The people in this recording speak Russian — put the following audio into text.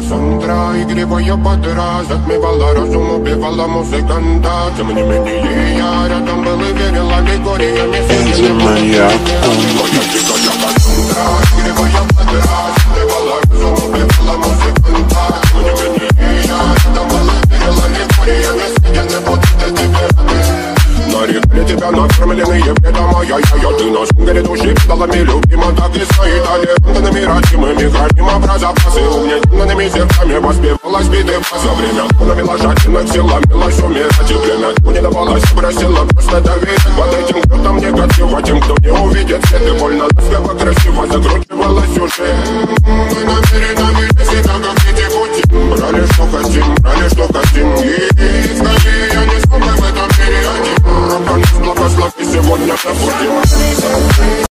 Кассандра, игривая подра, затмевала разум, убивала музыканта. Тем не менее я рядом был и верил аллегориями. Моя дикая Кассандра, игривая подра, затмевала разум, убивала музыканта. Тем не менее я рядом был и верил аллегориями. Я не буду тебе нарекали тебя накормленные бредом, ты на сунгере души педалами любима, так и стоит аллегантными родимыми, храним образопасы, угнетенными сердцами воспевалась биты за время лунами ложательных сил ломилась умирать, и время не давалось, бросила просто доверить под этим кто-то негатива, тем, кто не увидит свет, и больно ласково красиво закручивалась уже. Мы намеренно себя как дети пути, брали что хотим, и скорее я не смог в этом мире один. Благослови сегодня, забудем.